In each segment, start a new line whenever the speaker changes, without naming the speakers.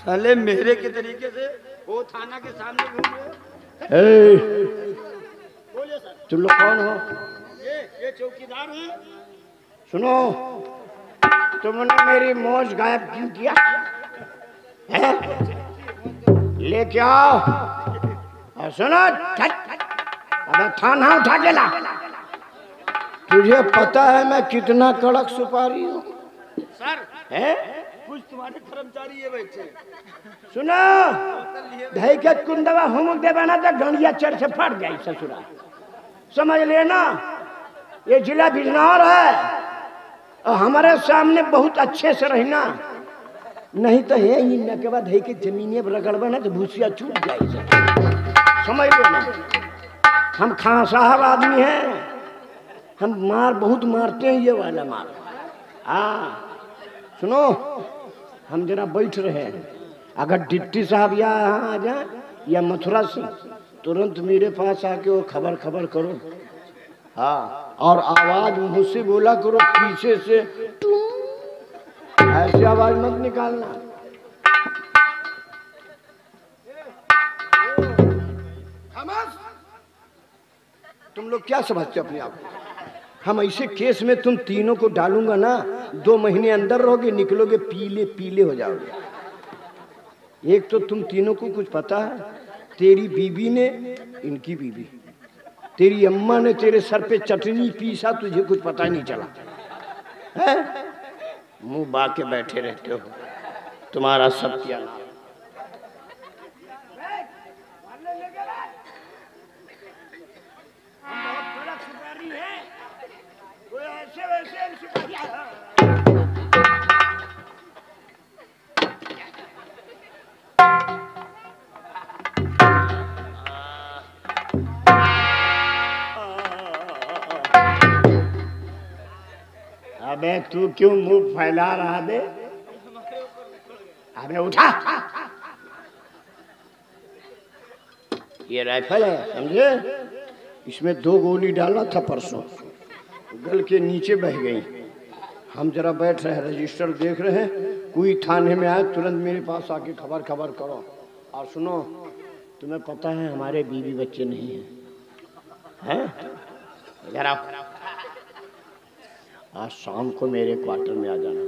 साले मेरे के तरीके से वो थाना के सामने घूम रहे। बोलिए सर।
तुम लोग कौन हो?
ये चौकीदार है।
सुनो, तुमने मेरी मौज गायब क्यों किया है? लेके आओ और सुनो, अबे थाना उठा के ला। तुझे पता है मैं कितना कड़क सुपारी हूँ
सर।
है?
कुछ तुम्हारे कर्मचारी ये बैठे।
सुनो, दही के कुंदवा हुमुक दे बना तो गंडिया चढ़ से फट जाए ससुरा, समझ लेना। ये जिला बिजनौर है और हमारे सामने बहुत अच्छे से रहना, नहीं तो है इन के बाद है कि जमीने रगड़बा ना तो भूसिया छूट जाए, समझ लेना। हम खान साहब आदमी हैं, हम मार बहुत मारते हैं, ये वाला मार। हाँ सुनो, हम जरा बैठ रहे हैं, अगर डिप्टी साहब यहाँ आ जाए या मथुरा सिंह, तुरंत मेरे पास आके वो खबर करो। हाँ, और आवाज मुझसे बोला करो पीछे से, ऐसी आवाज मत निकालना। तुम लोग क्या समझते हो अपने आप को? हम ऐसे केस में तुम तीनों को डालूंगा ना, 2 महीने अंदर रहोगे, निकलोगे पीले पीले हो जाओगे। एक तो तुम तीनों को कुछ पता है, तेरी बीबी ने, इनकी बीबी, तेरी अम्मा ने तेरे सर पे चटनी पीसा, तुझे कुछ पता नहीं चला है? मुंह बाके बैठे रहते हो, तुम्हारा सत्यानाश। अबे तू क्यों मुंह फैला रहा बे? अबे उठा, ये राइफल है समझे, इसमें 2 गोली डालना था परसों, गल के नीचे बह गई। हम जरा बैठ रहे हैं, रजिस्टर देख रहे हैं, कोई थाने में आए तुरंत मेरे पास आके खबर करो। और सुनो, तुम्हें पता है हमारे बीवी बच्चे नहीं हैं, जरा आज शाम को मेरे क्वार्टर में आ जाना।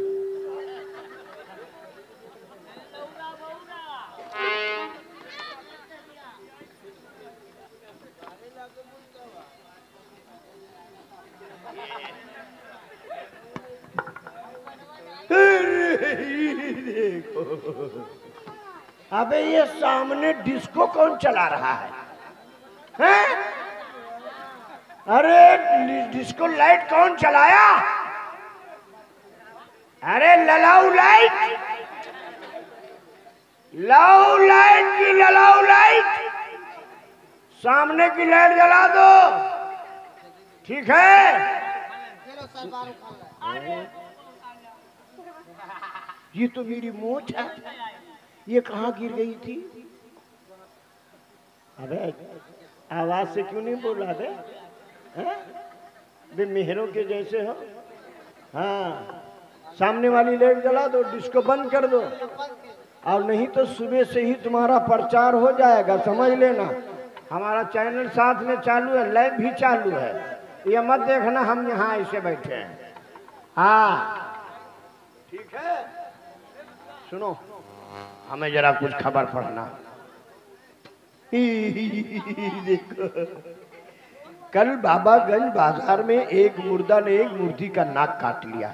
देखो, अबे ये सामने डिस्को कौन चला रहा है? हैं? अरे डिस्को लाइट कौन चलाया? अरे ललाऊ लाइट की ललाऊ लाइट, सामने की लाइट जला दो, ठीक है? ये तो मेरी मोच है, ये कहाँ गिर गई थी? अबे आवाज से क्यों नहीं बोला बे? बे मेहरों के जैसे हो। हाँ, सामने वाली लाइट जला दो, डिस्को बंद कर दो, और नहीं तो सुबह से ही तुम्हारा प्रचार हो जाएगा, समझ लेना। हमारा चैनल साथ में चालू है, लाइव भी चालू है, ये मत देखना हम यहाँ ऐसे बैठे हैं। हाँ ठीक है, सुनो, हमें जरा कुछ खबर पढ़ना। देखो, कल बाबागंज बाजार में एक मुर्दा ने एक मुर्दी का नाक काट लिया।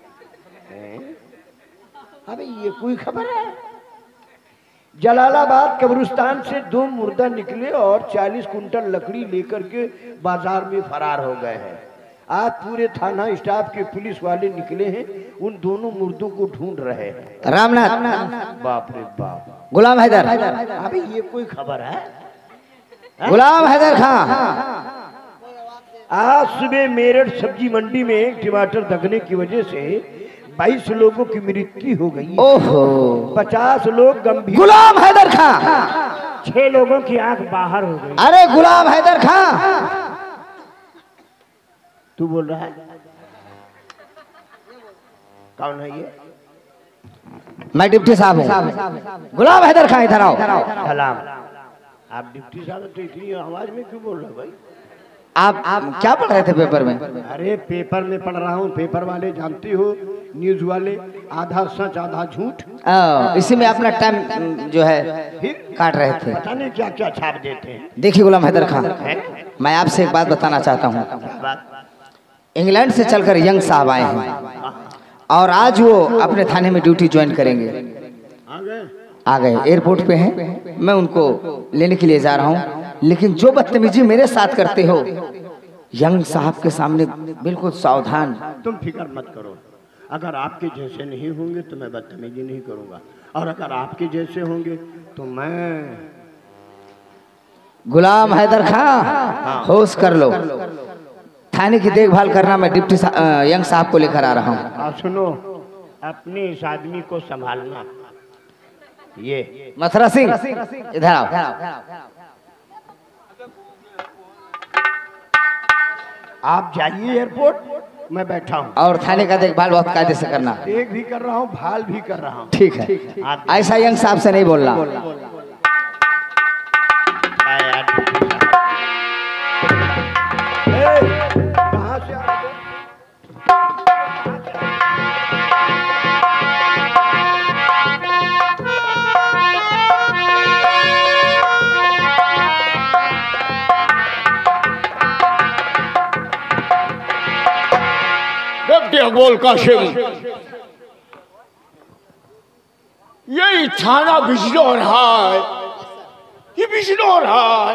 अबे ये कोई खबर है? जलालाबाद कब्रिस्तान से 2 मुर्दा निकले और 40 कुंटल लकड़ी लेकर के बाजार में फरार हो गए हैं। आज पूरे थाना स्टाफ के पुलिस वाले निकले हैं, उन दोनों मुर्दों को ढूंढ रहे हैं।
रामनाथ,
बाप रे बाप,
गुलाम हैदर।
अबे ये कोई खबर है?
गुलाम हैदर खां।
आज सुबह मेरठ सब्जी मंडी में टमाटर दगने की वजह से 22 लोगों की मृत्यु हो गई।
ओहो,
50 लोग गंभीर।
गुलाम हैदर खां।
6 लोगों की आंख बाहर हो गई।
अरे गुलाम हैदर खां।
तू बोल रहा है? कौन है ये?
मैं डिप्टी साहब हूँ। गुलाम हैदर खां इधर आओ।
सलाम। आप डिप्टी साहब तो इतनी आवाज में क्यों बोल रहे हो भाई?
आप क्या पढ़ रहे थे पेपर में?
अरे पेपर में पढ़ रहा हूँ। पेपर वाले जानती हो, न्यूज वाले आधा सच आधा झूठ।
इसी में अपना टाइम जो है
फिर
काट रहे थे।
पता नहीं क्या क्या छाप देते हैं।
देखिए गुलाम हैदर खां, मैं आपसे एक बात बताना चाहता हूँ। इंग्लैंड से चलकर यंग साहब आए हैं और आज वो अपने थाने में ड्यूटी ज्वाइन करेंगे। आ गए, एयरपोर्ट पे हैं। मैं उनको लेने के लिए जा रहा हूँ, लेकिन जो बदतमीजी मेरे साथ करते हो यंग साहब के सामने बिल्कुल सावधान।
तुम फिक्र मत करो, अगर आपके जैसे नहीं होंगे तो मैं बदतमीजी नहीं करूंगा, और अगर आपके जैसे होंगे तो मैं।
गुलाम हैदर खां, होश कर लो। थाने की देखभाल करना मैं डिप्टी यंग साहब को लेकर आ रहा हूँ।
सुनो, अपने इस आदमी को संभालना। ये
मथुरा सिंह इधर आओ।
आप जाइए एयरपोर्ट, मैं बैठा हूँ।
और थाने का देखभाल बहुत कायदे से करना।
देख भी कर रहा हूँ, भाल भी कर रहा हूँ।
ठीक है, ऐसा यंग साहब से नहीं बोलना।
कहाँ से आ रहे हो?
डिप्टी अकबुल कासिम, यही थाना बिजनौर है, ये बिजनौर है।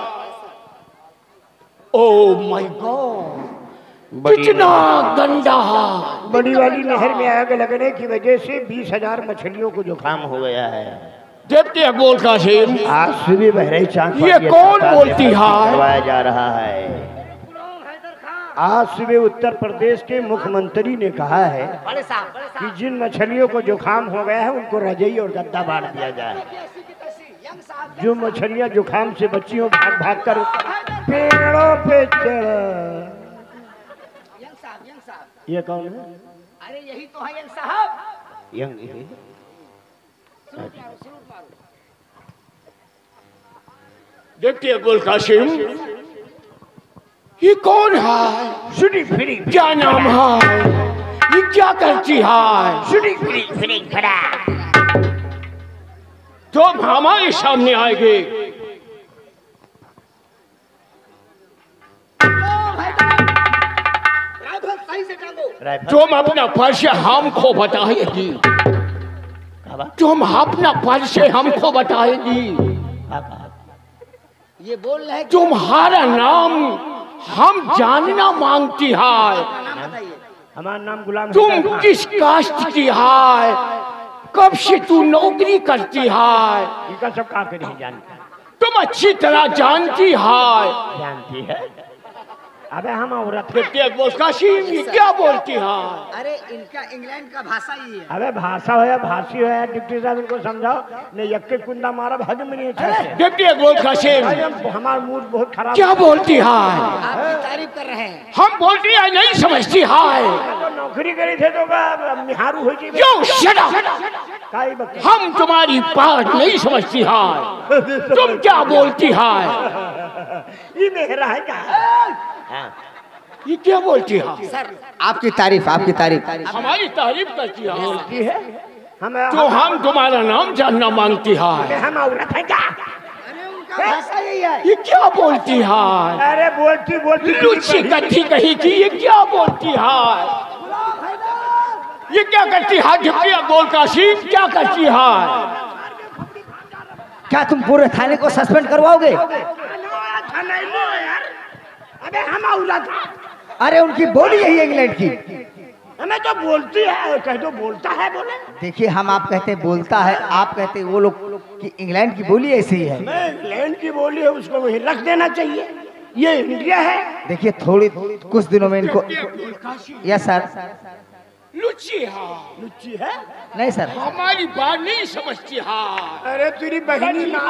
ओह माय गॉड, कितना गंदा है।
बड़ी वाली नहर में आग लगने की वजह से 20,000 मछलियों को जुकाम हो गया है।
डिप्टी अकबुल कासिम,
आज सुबह बहराइच चांद
ये कौन बोलती है?
करवाया जा रहा है। आज सुबह उत्तर प्रदेश के मुख्यमंत्री ने कहा है कि जिन मछलियों को जुकाम हो गया है उनको रजाई और गद्दा बांट दिया जाए। जो मछलियां जुकाम से बच्ची हो, भाग भाग कर पेड़ों पे चढ़। ये कौन है?
अरे यही तो है यंग साहब।
यंग
डिप्टी अकबुल कासिम, ये कौन है?
सुनी फिरी
क्या नाम है? ये क्या करती है?
सुनी फिरी फिरी खड़ा।
तुम हमारे सामने आएंगे? तुम अपना परिचय हमको बताएगी? तुम अपना परिचय हमको बताएगी?
ये बोल रहे हैं
तुम्हारा नाम हम जानना मांगती है।
हमारा नाम गुलाम।
तुम किस कास्ट की है? कब से तू नौकरी करती है?
इनका सब कहा के नहीं जानता।
तुम अच्छी तरह जानती है।
जानती है? अबे हम औरत हैं।
डिप्टी अकबुल कासिम, ये क्या बोलती है?
अरे इनका इंग्लैंड का भाषा ही है।
अबे भाषा हो या भाषी हो या डिप्टी साहब इनको समझाओ। नहीं यक्के कुंदा मारा भाग में नहीं अच्छा।
डिप्टी अकबुल कासिम,
हमारा मूड बहुत खराब।
क्या बोलती है?
आपकी तारीफ कर रहे हैं।
हम बोलती है नहीं समझती है।
तो नौकरी करी थे तो मिहारू हो जी।
क्यों शट अप? हम तुम्हारी बात नहीं समझती है। तुम क्या बोलती है?
ये मेरा है क्या?
ये क्या बोलती है?
सर
आपकी तारीफ, आपकी तारीफ।
हमारी तारीफ करती है।
बोलती है हम
तो हम तुम्हारा नाम जानना मांगती है।
हम औरत है क्या?
अरे उनका भाषा यही है।
ये क्या बोलती है?
अरे बोलती बोलती
लुच्ची कथी कही कि ये क्या बोलती है? ये क्या करती है? डिप्टी अकबुल कासिम क्या करती है?
क्या तुम पूरे थाने को सस्पेंड करवाओगे?
अबे हम औरत।
अरे उनकी बोली यही है इंग्लैंड की।
हमें तो बोलती है, कह दो बोलता है बोले।
देखिए हम आप कहते हैं बोलता है, आप कहते हैं वो लोग कि इंग्लैंड की बोली ऐसी ही है।
मैं इंग्लैंड की बोली है उसको वहीं रख देना चाहिए। ये इंडिया है।
देखिए थोड़ी कुछ दिनों में इनको। Yes sir.
लुच्ची है।
लुच्ची है?
नहीं सर।
हमारी बात नहीं समझती है।
अरे तेरी बहनी माँ।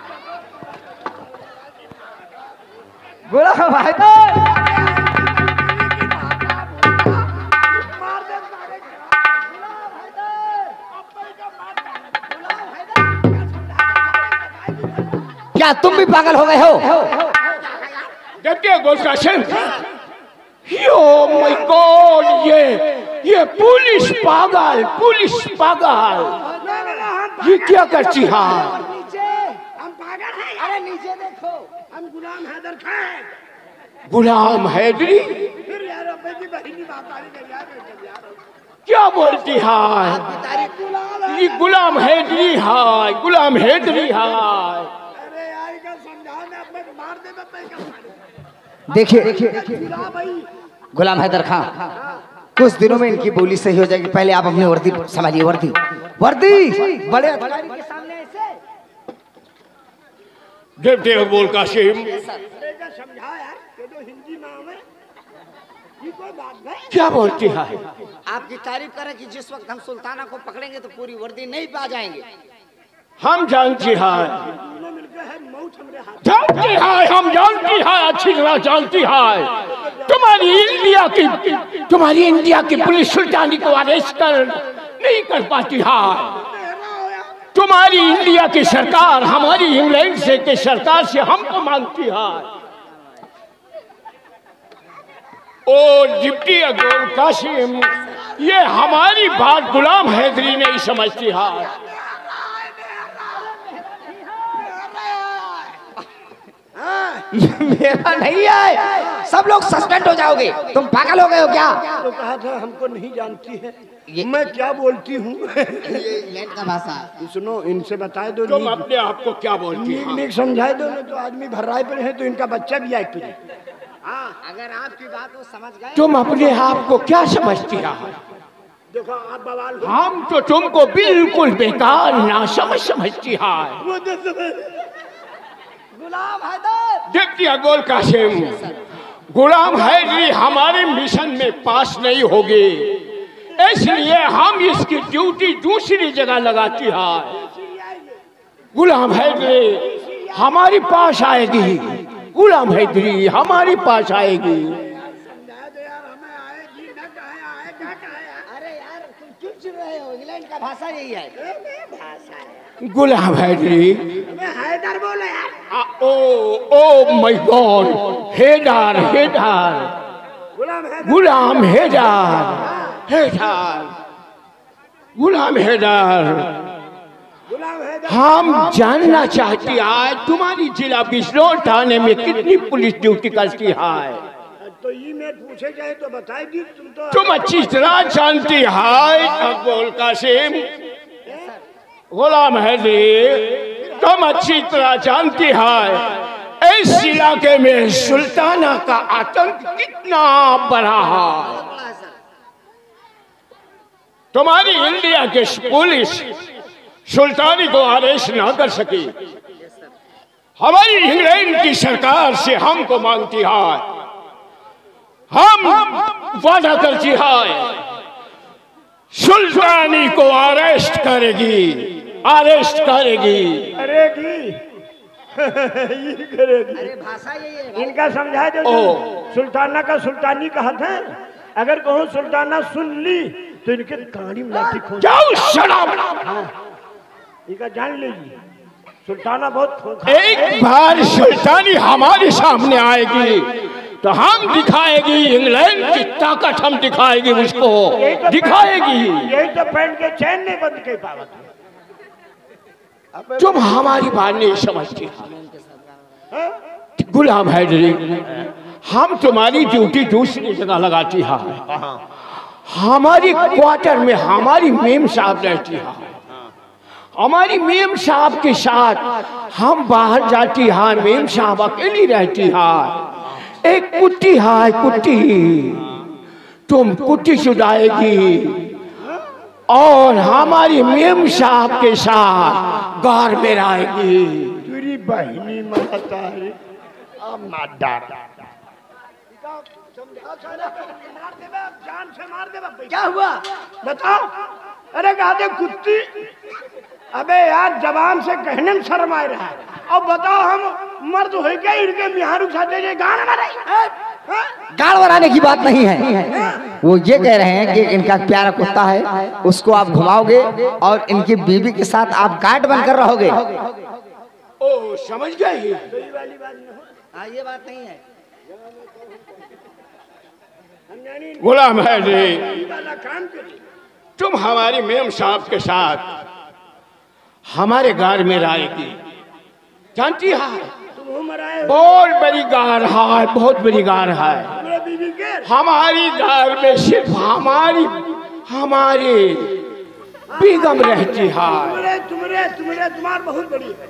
गुलाम हैदर, क्या तुम भी पागल हो गए हो?
देखिए गोलका सिंह, यो माय गॉड, ये पुलिस पागल, पुलिस पागल, ये क्या करती है?
नीचे हम पागल हैं। अरे नीचे देखो, हम गुलाम हैदर खान।
गुलाम हैदरी?
फिर यार अपने की बहनी बात आ रही यार।
क्या बोलती है? ये गुलाम हैदरी है, गुलाम हैदरी है।
अरे यार क्या समझाओ, मैं अपने मार दे मैं
देखिए गुलाम हैदर खान, कुछ दिनों में इनकी बोली सही हो जाएगी। पहले आप अपनी वर्दी संभालिए। वर्दी वर्दी बड़े अधिकारी के सामने ऐसे।
देखते हो गोलका सिंह,
समझा यार, जो हिंदी में हमें ये कोई बात नहीं।
क्या बोलती है?
आपकी तारीफ करें कि जिस वक्त हम सुल्ताना को पकड़ेंगे तो पूरी वर्दी नहीं पा जाएंगे।
हम जानती है,
दोनों मिलकर है मौत हमरे हाथ।
जानती है, हम जानती है, अच्छी तरह जानती है। तुम्हारी इंडिया की पुलिस सुल्तानी को अरेस्ट कर नहीं कर पाती है। तुम्हारी इंडिया की सरकार हमारी इंग्लैंड से के सरकार से हमको मांगती है। ओ डिप्टी गोलका सिंह, ये हमारी बात गुलाम हैदरी नहीं समझती है।
मेरा नहीं है, सब लोग सस्पेंड हो जाओगे। तुम पागल हो गए हो क्या?
तो कहा था हमको नहीं जानती है। मैं क्या बोलती हूँ?
ये इंग्लैंड का भाषा।
सुनो, इनसे बताए दो।
तुम अपने आप को क्या बोलती
नीक
है?
नीक समझाए दो ना, तो आदमी भर्राए पर है तो इनका बच्चा भी आए फिर।
हाँ, अगर आपकी बात वो समझ गए।
तुम अपने आप को क्या समझती है?
देखो आप बवाल हो।
हम तो तुमको बिल्कुल बेकार ना समझती है।
वो तो
गुलाम हैदर।
देखिए गोलका सिंह, गुलाम हैदरी हमारे मिशन में पास नहीं होगी, इसलिए हम इसकी ड्यूटी दूसरी जगह लगाती है। गुलाम हैदरी हमारे पास आएगी, गुलाम हैदरी हमारे पास आएगी।
अरे यार तुम क्यों चिढ़ रहे हो? इंग्लैंड का भाषा यही है।
गुलाम हैदरी,
हैदर बोलो यार।
Oh my god, Haider Haider, Ghulam Haider Haider, Ghulam Haider. हम जानना चाहती है तुम्हारी जिला बिजनौर थाने में कितनी पुलिस ड्यूटी करती है?
तो ये मैं पूछे जाए तो बताएगी।
तुम अच्छी तरह जानती है गोलका सिंह, गुलाम हैदरी, तुम अच्छी तरह जानती है इस इलाके में सुल्ताना का आतंक कितना बड़ा है। तुम्हारी इंडिया के पुलिस सुल्तानी को अरेस्ट ना कर सकी। हमारी इंग्लैंड की सरकार से हमको मांगती है, हम वादा करती है सुल्तानी को अरेस्ट करेगी, अरेस्ट करेगी।
करेगी ये करेगी।
अरे भाषा यही है।
इनका समझाए दो। सुल्ताना का सुल्तानी कहा था। अगर कहूँ सुल्ताना सुन ली तो इनके कानी में लाठी खोल
जाओ शराब।
इनका जान लीजिए, सुल्ताना बहुत
एक बार सुल्तानी हमारे सामने आएगी तो हम दिखाएगी, इंग्लैंड की ताकत हम दिखाएगी, उसको दिखाएगी।
यही तो पैंट के चैन नहीं बंद के पावत।
तुम हमारी बात नहीं समझती। गुलाम हैदरी, हम तुम्हारी ड्यूटी दूसरी जगह लगाती है। हमारी क्वार्टर में हमारी मेम साहब रहती है। हमारी मेम साहब के साथ हम बाहर जाती है, मेम साहब अकेली रहती है। एक कुत्ती है, कुत्ती, तुम कुत्ती सुधाएगी और हमारी मेम साहब के साथ गार में आएगी।
तेरी बहनी माता है जान से मार दे।
क्या हुआ?
बताओ। अरे कहते कुत्ती। अबे यार जवान से कहने में शर्म आ रहा है। अब बताओ हम मर्द हो गए, इनके मिहारू खाते गाना मारे।
गाड़ वराने की बात नहीं है, वो ये कह रहे हैं कि इनका प्यारा कुत्ता है, उसको आप घुमाओगे और इनकी बीवी के साथ आप गार्ड बनकर रहोगे।
ओ समझ गए।
ये वाली बात न हो।
हाँ ये बात नहीं है।
हम जानी
गुलाम है जी,
ये वाला काम करिए।
तुम हमारी मेम साहब के साथ हमारे गार में आएगी, जानती है?
तुम उम्र आए
बहुत बड़ी गार है, बहुत बड़ी गार है।
मेरे बीवी के
हमारी गार में सिर्फ हमारी बेगम रहती है।
तुम्हार बहुत बड़ी है।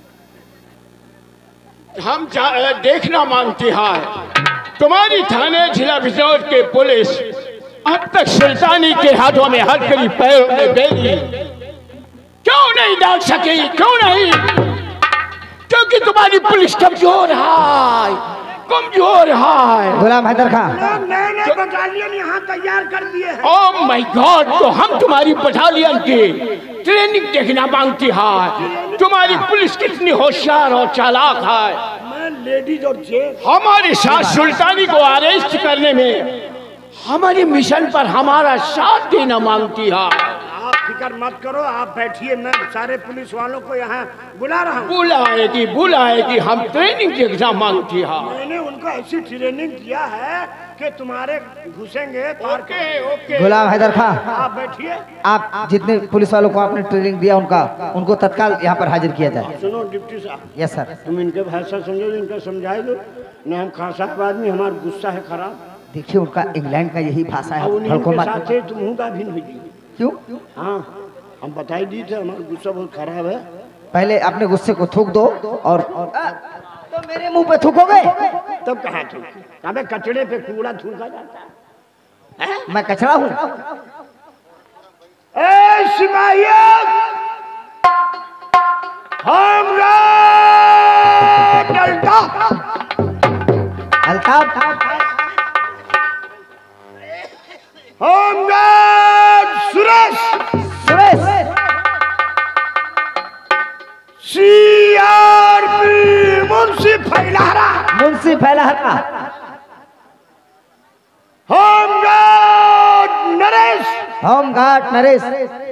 हम देखना मांगती है तुम्हारी थाने जिला बिजनौर के पुलिस अब तक सुल्तानी के हाथों में हथकड़ी, पैरों में बेली क्यों नहीं डाल सकी? क्यों नहीं? क्योंकि तुम्हारी पुलिस कमजोर है, कमजोर है।
गुलाम हैदर खां,
नए नए बटालियन यहाँ तैयार कर दिए हैं।
ओह माय गॉड, तो हम तुम्हारी बटालियन की ट्रेनिंग देखना मांगती है। तुम्हारी पुलिस कितनी होशियार और चालाक है।
मैं लेडीज और जेंट्स
हमारे साथ सुल्तानी को अरेस्ट करने में हमारे मिशन पर हमारा साथ देना मांगती है।
आप फिक्र मत करो, आप बैठिए, मैं सारे पुलिस वालों को यहाँ बुला रहा हूँ।
बुलाएगी, हम ट्रेनिंग देखना मांगती है।
मैंने उनको ऐसी ट्रेनिंग किया है कि तुम्हारे घुसेंगे पार
ओके।
गुलाम हैदर खां,
आप बैठिए।
आप जितने पुलिस वालों को आपने ट्रेनिंग दिया उनको तत्काल यहाँ पर हाजिर किया जाए।
सुनो डिप्टी साहब,
यस सर।
तुम इनके भाषा समझो, इनका समझाए दो न। हम खान साहब आदमी, हमारा गुस्सा है खराब।
देखिए उनका इंग्लैंड का यही भाषा है।
उन्हीं के
मत।
साथ है, तुम का भिन्न हुई।
क्यों?
हाँ, हम बताई दी थे, हमारा गुस्सा बहुत खराब है।
पहले अपने गुस्से को थूक दो और तो मेरे मुंह पे थूकोगे?
तब कहा थूक? अबे कचड़े पे कूड़ा थूका जाता है?
मैं कचरा हूँ?
ए सिपाहियों,
अल्ताफ,
होमगार्ड सुरेश, सीआरपी मुंशी फैलारा, होमगार्ड नरेश,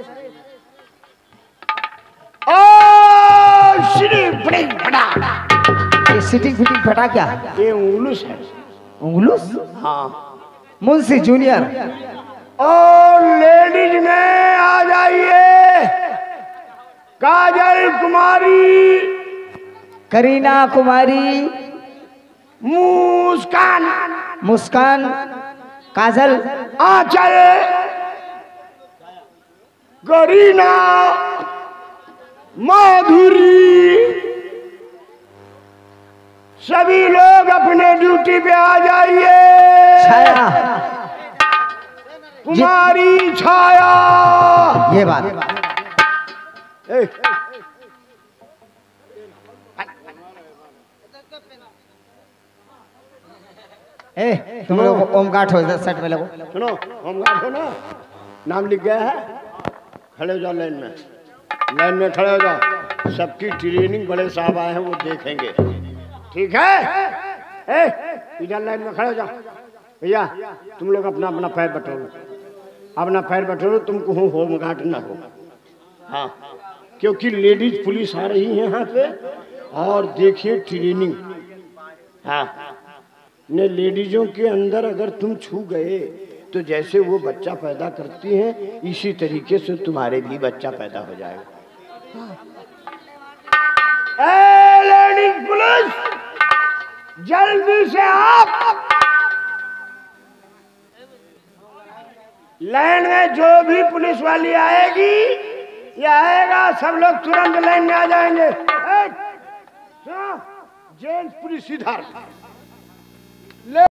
और श्री फिटिंग फटा।
ये सिटिंग फिटिंग फटा क्या?
ये उंगलूस है।
उंगलूस?
हाँ।
मुंशी जूनियर।
और लेडीज में आ जाइए, काजल कुमारी,
करीना कुमारी, मुस्कान, काजल,
आंचल, करीना, माधुरी, सभी लोग अपने ड्यूटी पे आ जाइए।
छाया,
कुमारी छाया।
ये बात। तुम लोग होमगार्ड हो, इधर सेट में लगो।
सुनो, होमगार्ड हो ना, नाम लिख गया है, खड़े हो जाओ लाइन में खड़े हो जाओ। सबकी ट्रेनिंग बड़े साहब आए हैं, वो देखेंगे, ठीक है? इधर लाइन में खड़े हो जाओ। भैया तुम लोग अपना अपना पैर बटोरो, तुमको होमगार्ड ना हो। हाँ, क्योंकि लेडीज पुलिस आ रही है यहाँ पे, और देखिए ट्रेनिंग। हाँ, ने लेडीजों के अंदर अगर तुम छू गए तो जैसे वो बच्चा पैदा करती हैं, इसी तरीके से तुम्हारे भी बच्चा पैदा हो जाएगा। लेडीज पुलिस, जल्दी से आप लाइन में, जो भी पुलिस वाली आएगी या आएगा, सब लोग तुरंत लाइन में आ जाएंगे। जेंट्स पुलिस इधर।